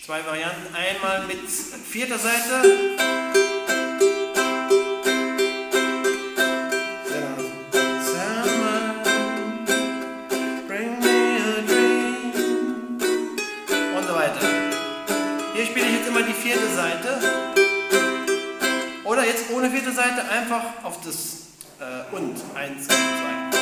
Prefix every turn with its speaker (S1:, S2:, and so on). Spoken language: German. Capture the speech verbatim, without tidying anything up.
S1: Zwei Varianten. Einmal mit vierter Seite. Und so weiter. Hier spiele ich jetzt immer die vierte Seite. Oder jetzt ohne vierte Seite einfach auf das äh, und. Eins, zwei.